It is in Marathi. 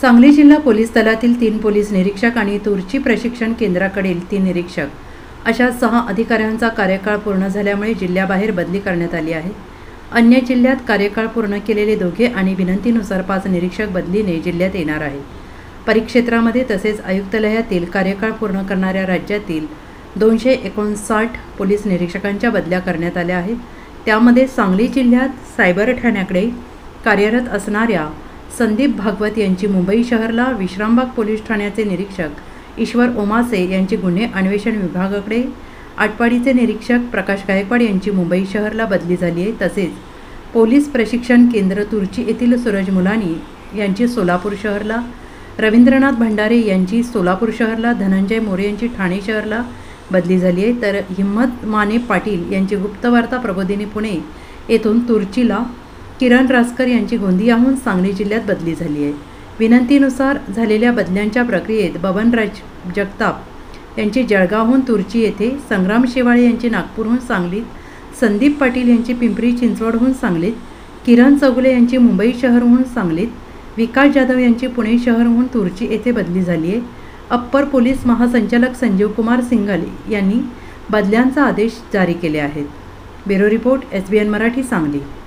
सांगली जिल्हा पोलीस दलातील 3 पोलीस निरीक्षक आणि तुर्ची प्रशिक्षण केंद्राकडील 3 निरीक्षक अशा 6 अधिकाऱ्यांचा कार्यकाळ पूर्ण झाल्यामुळे जिल्ह्याबाहेर बदली करण्यात आली आहे। अन्य जिल्ह्यात कार्यकाळ पूर्ण केलेले दोघे आणि विनंतीनुसार 5 निरीक्षक बदलीने जिल्ह्यात येणार आहे। परिक्षेत्रामध्ये तसेच आयुक्तालयातील कार्यकाळ पूर्ण करणाऱ्या राज्यातील 259 पोलीस निरीक्षकांच्या बदल्या करण्यात आल्या आहेत। त्यामध्ये सांगली जिल्ह्यात सायबर ठाण्याकडे कार्यरत असणाऱ्या संदीप भागवत यांची मुंबई शहरला, विश्रामबाग पोलीस ठाण्याचे निरीक्षक ईश्वर ओमासे यांची गुन्हे अन्वेषण विभागाकडे, आटपाडीचे निरीक्षक प्रकाश गायकवाड यांची मुंबई शहरला बदली झाली आहे। तसेच पोलीस प्रशिक्षण केंद्र तुर्ची येथील सूरज मुलानी यांची सोलापूर शहरला, रवींद्रनाथ भंडारे यांची सोलापूर शहरला, धनंजय मोरे यांची ठाणे शहरला बदली झाली आहे। तर हिम्मत माने पाटील यांची गुप्तवार्ता प्रबोधिनी पुणे येथून तुर्चीला, किरण रासकर यांची गोंदियाहून सांगली जिल्ह्यात बदली झाली आहे। विनंतीनुसार झालेल्या बदल्यांच्या प्रक्रियेत बबनराज जगताप यांची जळगावहून तुर्ची येथे, संग्राम शेवाळे यांची नागपूरहून सांगलीत, संदीप पाटील यांची पिंपरी चिंचवडहून सांगलीत, किरण चौगुले यांची मुंबई शहरहून सांगलीत, विकास जाधव यांची पुणे शहरहून तुर्ची येथे बदली झाली आहे। अप्पर पोलीस महासंचालक संजीव कुमार सिंघल यांनी बदल्यांचा आदेश जारी केले आहेत। Bureau report, SBN Marathi, Sangli.